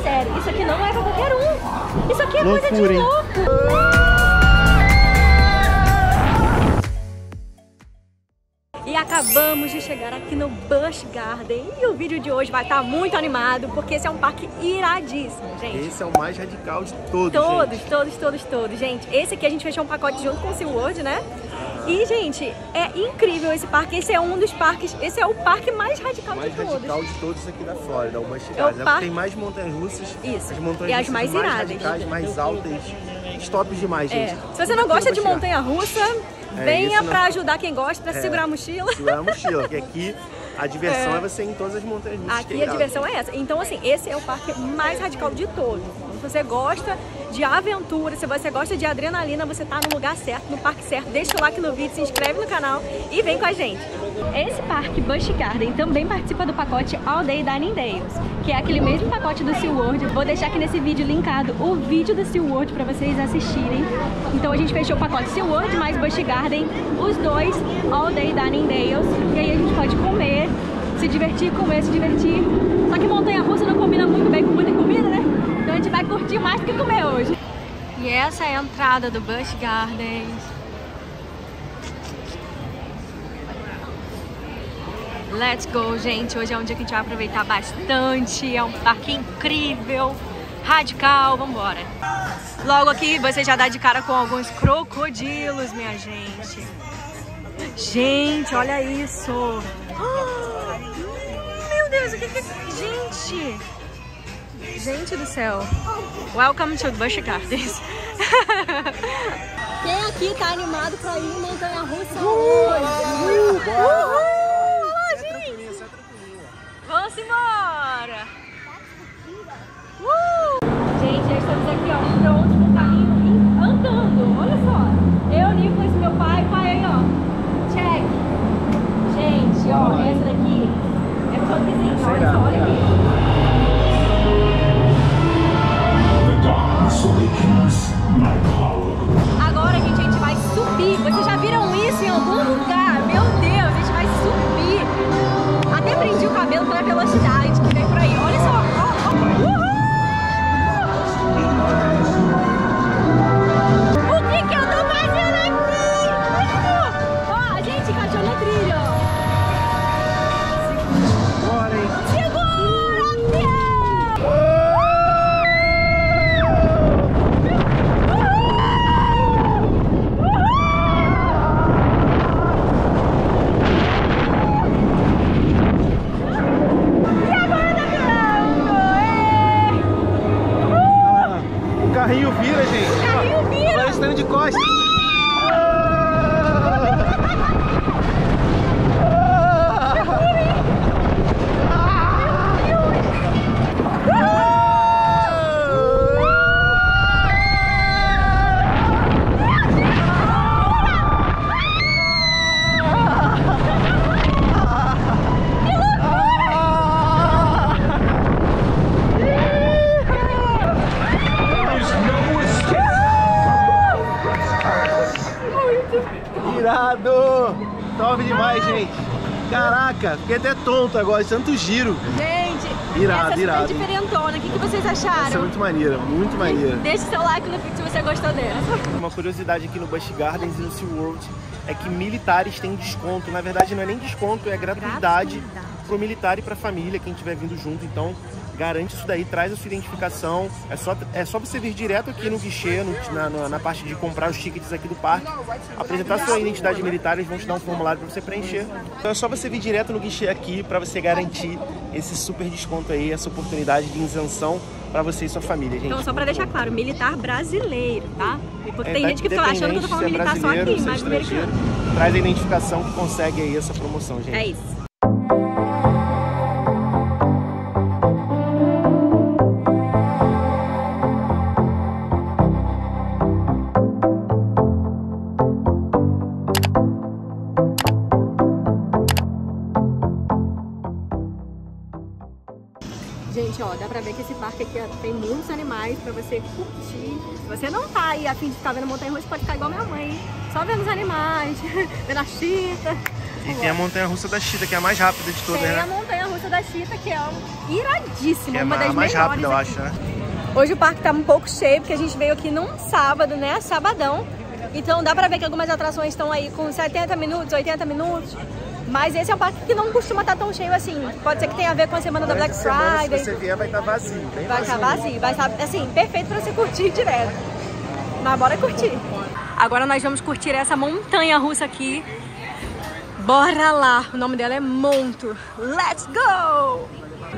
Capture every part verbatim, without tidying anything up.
sério, isso aqui não é pra qualquer um. Isso aqui é Loucura, coisa de hein? louco. E acabamos de chegar aqui no Busch Garden e o vídeo de hoje vai estar muito animado porque esse é um parque iradíssimo, gente. Esse é o mais radical de todos, Todos, gente. todos, todos, todos, gente. Esse aqui a gente fechou um pacote junto com o SeaWorld, né? E, gente, é incrível esse parque. Esse é um dos parques, esse é o parque mais radical mais de todos. radical de todos aqui da Flórida, o Busch É o Garden. parque- Tem mais montanhas russas. Isso. As montanhas E as russas mais mais iradas. radicais, mais altas, tops demais, gente. É. Se você não gosta de montanha montanha-russa, É, venha isso não- pra ajudar quem gosta, pra É. segurar a mochila. Segurar a mochila, porque aqui a diversão é, É. você ir em todas as montanhas russas. que Aqui é a irado. diversão é essa. Então, assim, esse é o parque mais radical de todos. Se você gosta de aventura, se você gosta de adrenalina, você tá no lugar certo, no parque certo. Deixa o like no vídeo, se inscreve no canal e vem com a gente. Esse parque Busch Garden também participa do pacote All Day Dining Days, que é aquele mesmo pacote do SeaWorld. Vou deixar aqui nesse vídeo linkado o vídeo do SeaWorld para vocês assistirem. Então a gente fechou o pacote SeaWorld mais Busch Garden, os dois All Day Dining Days, e aí a gente pode comer, se divertir, comer, se divertir. Só que montanha-russa não combina muito bem com muita comida, né? Então a gente vai curtir mais do que comer hoje. E essa é a entrada do Busch Gardens. Let's go, gente. Hoje é um dia que a gente vai aproveitar bastante. É um parque incrível, radical. Vambora. Logo aqui você já dá de cara com alguns crocodilos, minha gente. Gente, olha isso. Ah, meu Deus, o que que é? Gente! Gente do céu. Welcome to Busch Gardens. Quem aqui tá animado pra ir em montanha-russa hoje? Uhul! Gente! Vamos embora! Uh! Gente, já estamos aqui, ó, prontos pro carrinho andando. Olha só. Eu, Nicolas, meu pai, o pai aí, ó. Check. Gente, ó, essa daqui é toquezinho. Olha só, olha aqui. Agora, gente, a gente vai subir. Vocês já viram isso em algum lugar? Meu Deus, a gente vai subir. Até prendi o cabelo pela velocidade que vem por aí. Olha só. Ó, ó. Uhul! O que que eu tô fazendo aqui? Ó, a gente encaixou na trilha, ó. Bora, hein? Segura, Pia! O carrinho vira, gente. O carrinho vira. Agora estando de costas. Irado! Top demais, gente. Caraca, fiquei até tonto agora, de tanto giro. Gente, Irado, essa é irado. super diferentona. O que que vocês acharam? Essa é muito maneira, muito maneira. Deixe seu like no vídeo se você gostou dessa. Uma curiosidade aqui no Busch Gardens e no SeaWorld é que militares têm desconto. Na verdade não é nem desconto, é gratuidade para o militar e para a família, quem estiver vindo junto. Então garante isso daí, traz a sua identificação. É só, é só você vir direto aqui no guichê, no, na, na, na parte de comprar os tickets aqui do parque, apresentar sua identidade militar, eles vão te dar um formulário para você preencher. Então é só você vir direto no guichê aqui para você garantir esse super desconto aí, essa oportunidade de isenção para você e sua família, gente. Então, só pra deixar claro, militar brasileiro, tá? Porque É, tem gente que fica achando que eu tô falando independente se é militar só brasileiro, aqui, se é mas estrangeiro, americano. traz a identificação que consegue aí essa promoção, gente. É isso. Gente, ó, dá pra ver que esse parque aqui ó, tem muitos animais pra você curtir. Se você não tá aí a fim de ficar vendo montanha-russa, pode ficar igual minha mãe, hein? Só vendo os animais, vendo a chita. E tem a montanha-russa da Cheetah, que é a mais rápida de todas, Tem né? a montanha-russa montanha-russa da Cheetah, que é iradíssima, é uma das mais melhores rápida, eu aqui. acho, né? Hoje o parque tá um pouco cheio, porque a gente veio aqui num sábado, né? Sabadão. Então dá pra ver que algumas atrações estão aí com setenta minutos, oitenta minutos. Mas esse é um parque que não costuma estar tão cheio assim. Pode ser que tenha a ver com a semana da Black Friday. Se você vier, vai estar vazio. Bem vai estar vazio, vai estar, assim, perfeito pra você curtir direto. Mas bora curtir. Agora nós vamos curtir essa montanha-russa aqui. Bora lá! O nome dela é Monto. Let's go!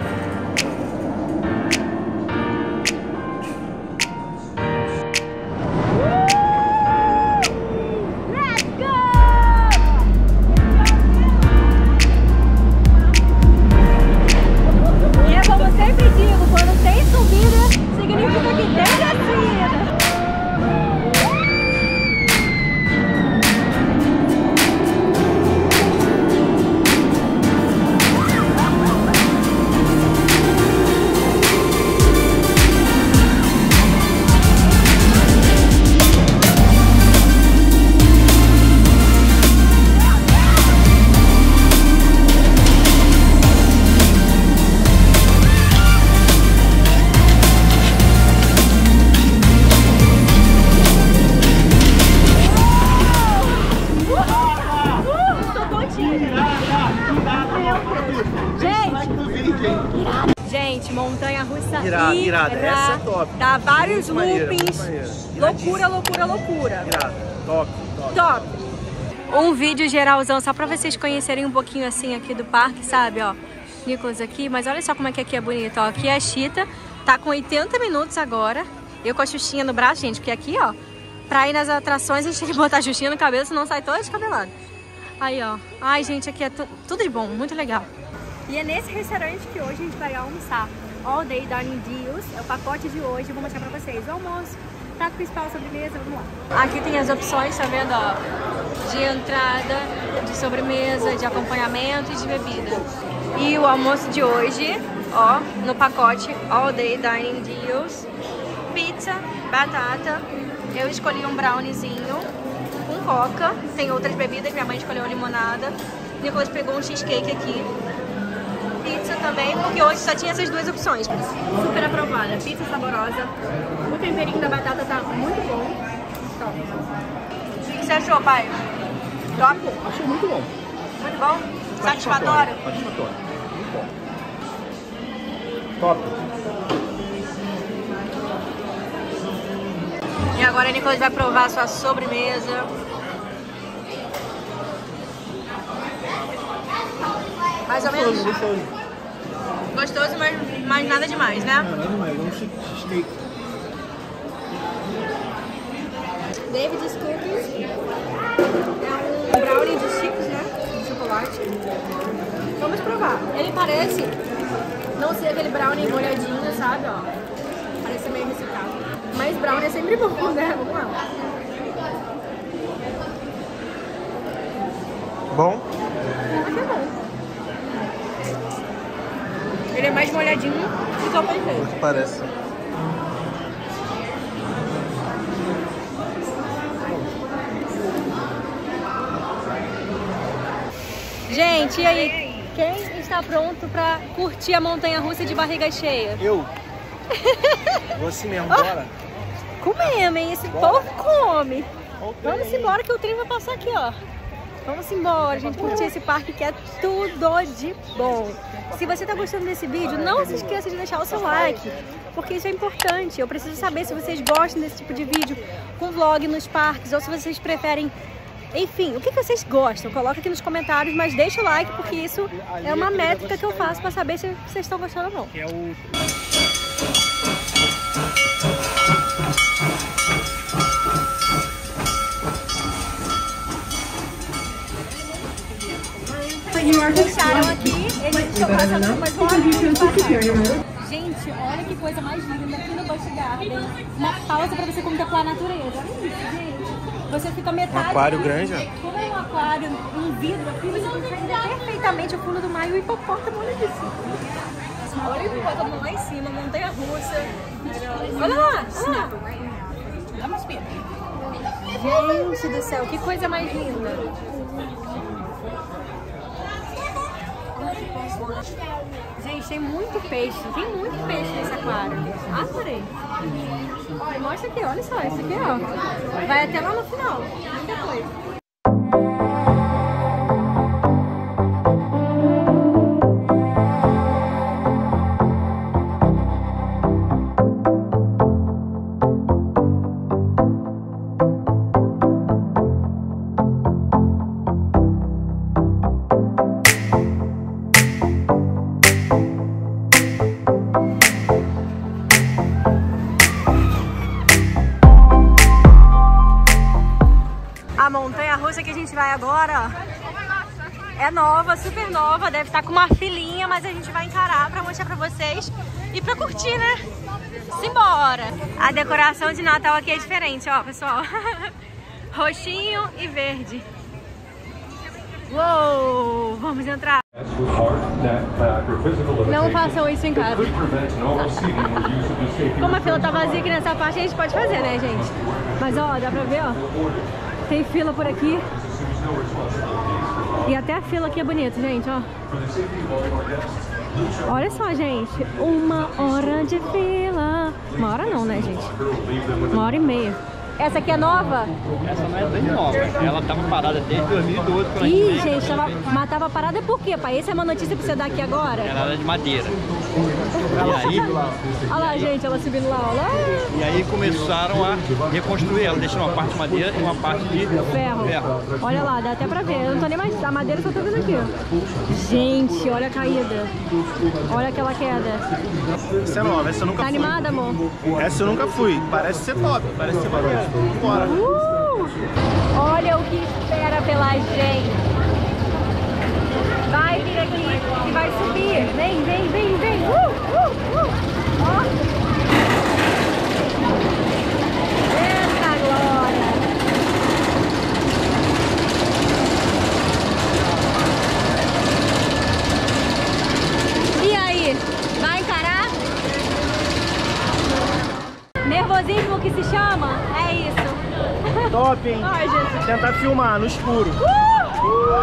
Gente, montanha-russa irada, irada. Essa é top. Dá vários muito loopings. Maneira, loucura, loucura, loucura. Irada. Top, top. Top. Um vídeo geralzão, só pra vocês conhecerem um pouquinho assim aqui do parque, sabe, ó. Nicolas aqui, mas olha só como é que aqui é bonito, ó. Aqui é a Cheetah, tá com oitenta minutos agora. Eu com a Xuxinha no braço, gente, porque aqui, ó, pra ir nas atrações a gente tem que botar a Xuxinha no cabelo, senão sai toda descabelada. Aí, ó. Ai, gente, aqui é tu, tudo de bom, muito legal. E é nesse restaurante que hoje a gente vai almoçar. All Day Dining Deals, é o pacote de hoje, eu vou mostrar pra vocês. O almoço, prato principal, sobremesa, vamos lá. Aqui tem as opções, tá vendo, ó, de entrada, de sobremesa, de acompanhamento e de bebida. E o almoço de hoje, ó, no pacote All Day Dining Deals, pizza, batata, eu escolhi um browniezinho com coca, tem outras bebidas, minha mãe escolheu limonada, Nicolas pegou um cheesecake aqui. Pizza também, porque hoje só tinha essas duas opções. Super aprovada, pizza saborosa. O temperinho da batata tá muito bom. Top. O que você achou, pai? Top? Achei muito bom. Muito bom? Satisfatório? Satisfatório. Muito bom. Top. E agora a Nicolas vai provar a sua sobremesa. Mais ou menos? Gostoso. Gostoso, mas, mas nada demais, né? Não, nada demais. É um cheesecake. David's Cookies. É um brownie de chips, né? De chocolate. Vamos provar. Ele parece não ser aquele brownie molhadinho, sabe? Ó. Parece meio ressecado. Mas brownie é sempre bom, né? Vamos lá. Bom? Acho que é bom. Ele é mais molhadinho e só perfeito. Parece. Gente, e aí? Quem está pronto pra curtir a montanha-russa de barriga cheia? Eu. Vou assim mesmo, bora. Comemos, hein? Esse Bora. povo come. Okay. Vamos embora que o trem vai passar aqui, ó. Vamos embora, gente, curtir esse parque que é tudo de bom. Se você tá gostando desse vídeo, não se esqueça de deixar o seu like, porque isso é importante. Eu preciso saber se vocês gostam desse tipo de vídeo com vlog nos parques, ou se vocês preferem... Enfim, o que vocês gostam? Coloca aqui nos comentários, mas deixa o like, porque isso é uma métrica que eu faço pra saber se vocês estão gostando ou não. Que é o... Fecharam aqui, eles estão passando umas horas. Gente, olha que coisa mais linda aqui no Busch Garden. Uma pausa pra você contemplar a natureza. Olha isso, gente. Você fica metade... Um aquário grande, Como é um aquário, um vidro aqui, você consegue perfeitamente o fundo do mar e o hipopótamo, olha isso. Olha o hipopótamo lá em cima, montanha-russa. Olha lá, olha lá. Gente do céu, que coisa mais linda. Gente, tem muito peixe, tem muito peixe nesse aquário. Adorei. Olha, mostra aqui, olha só, esse aqui, ó. Vai até lá no final. Muita coisa. A montanha-russa que a gente vai agora, ó, é nova, super nova, deve estar com uma filinha, mas a gente vai encarar pra mostrar pra vocês e pra curtir, né? Simbora! A decoração de Natal aqui é diferente, ó, pessoal. Roxinho e verde. Uou! Vamos entrar. Não façam isso em casa. Como a fila tá vazia aqui nessa parte, a gente pode fazer, né, gente? Mas, ó, dá pra ver, ó. Tem fila por aqui. E até a fila aqui é bonita, gente, ó. Olha só, gente. Uma hora de fila. Uma hora não, né, gente? Uma hora e meia. Essa aqui é nova? Essa não é bem nova. Ela tava parada desde dois mil e doze. Quando Ih, a gente, gente, tava, mas tava parada por quê, pai? Essa é uma notícia pra você dar aqui agora? Ela era de madeira. E aí, olha lá, gente, ela subindo lá, olha lá. E aí começaram a reconstruir ela, deixando uma parte de madeira e uma parte de ferro. ferro. Olha lá, dá até pra ver. Eu não tô nem mais. A madeira só tô vendo aqui, ó. Gente, olha a caída. Olha aquela queda. Essa é nova, essa eu nunca tá fui. Tá animada, amor? Essa eu nunca fui. Parece ser top, parece ser maneiro. Bora. Uh! Olha o que espera pela gente. Vai vir aqui e vai subir. Vem, vem, vem, vem. Uh, uh, uh. Ó. Eita glória. E aí? Vai encarar? Nervosismo que se chama? É isso. Top, hein? Ai, Jesus. Tentar filmar no escuro. Uh!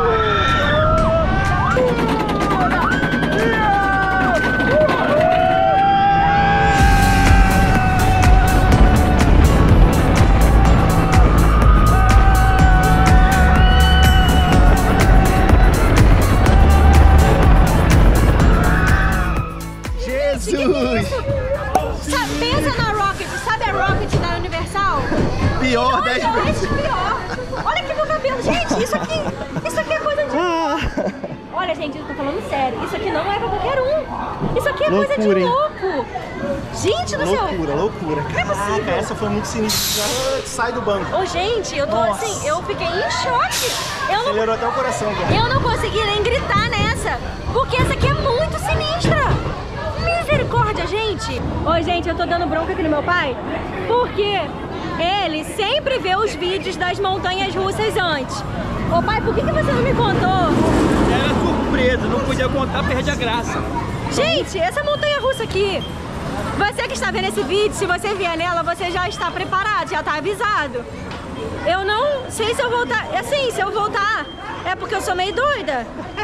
Jesus! Sabe, pensa na Rocket, sabe a Rocket da Universal? Pior dez vezes. Pior. Olha aqui meu cabelo, gente, isso aqui, isso aqui é coisa de... Olha, gente, eu tô falando sério, isso aqui não é pra qualquer um. Isso aqui é loucura, coisa de hein? louco. Gente do céu. Loucura, loucura. Caraca, essa foi muito sinistra. Sai do banco. Ô, gente, eu tô Nossa. assim, eu fiquei em choque. Eu não, Acelerou até o coração, cara. eu não consegui nem gritar nessa, porque essa aqui é muito sinistra. Misericórdia, gente. Ô, gente, eu tô dando bronca aqui no meu pai, porque ele sempre vê os vídeos das montanhas russas antes. Ô, pai, por que, que você não me contou? Era surpresa, não podia contar, perde a graça. Gente, essa montanha russa aqui, você que está vendo esse vídeo, se você vier nela, você já está preparado, já está avisado. Eu não sei se eu voltar, assim, se eu voltar, é porque eu sou meio doida.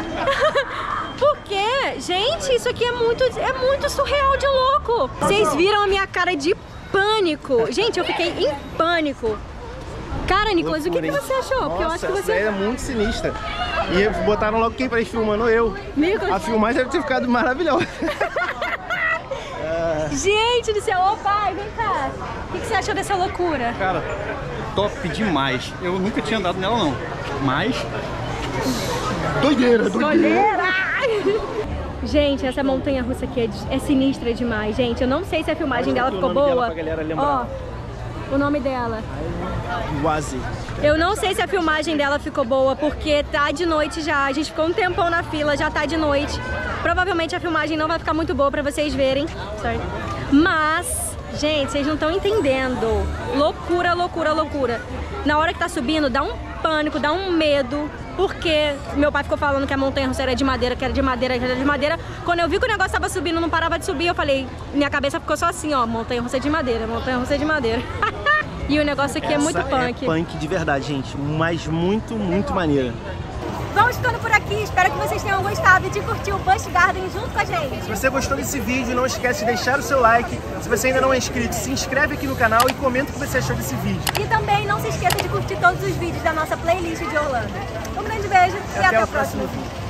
Porque, gente, isso aqui é muito, é muito surreal de louco. Vocês viram a minha cara de pânico? Gente, eu fiquei em pânico. Cara, Nicolas, loucura, o que, que você achou? Porque Nossa, eu acho que você... essa é muito sinistra. E botaram logo quem pra ir filmando? Eu. Nicolas... A filmagem deve ter ficado maravilhosa. Gente do céu, ô pai, vem cá. O que, que você achou dessa loucura? Cara, top demais. Eu nunca tinha andado nela não, mas... Doideira, doideira. Gente, essa montanha russa aqui é, é sinistra demais, gente. Eu não sei se a filmagem dela ficou boa. Ó, o nome dela. Quase. Eu não sei se a filmagem dela ficou boa, porque tá de noite já. A gente ficou um tempão na fila, já tá de noite. Provavelmente a filmagem não vai ficar muito boa pra vocês verem. Sorry. Mas, gente, vocês não estão entendendo. Loucura, loucura, loucura. Na hora que tá subindo, dá um pânico, dá um medo. Porque meu pai ficou falando que a montanha russa era de madeira, que era de madeira, que era de madeira. Quando eu vi que o negócio tava subindo, não parava de subir, eu falei, minha cabeça ficou só assim, ó, montanha russa de madeira, montanha russa de madeira. E o negócio aqui Essa é muito punk. É punk de verdade, gente, mas muito, muito maneira. Vamos ficando por aqui, espero que vocês tenham gostado de curtir o Busch Garden junto com a gente. Se você gostou desse vídeo, não esquece de deixar o seu like. Se você ainda não é inscrito, se inscreve aqui no canal e comenta o que você achou desse vídeo. E também não se esqueça de curtir todos os vídeos da nossa playlist de Orlando. Um grande beijo e, e até, até o próximo vídeo.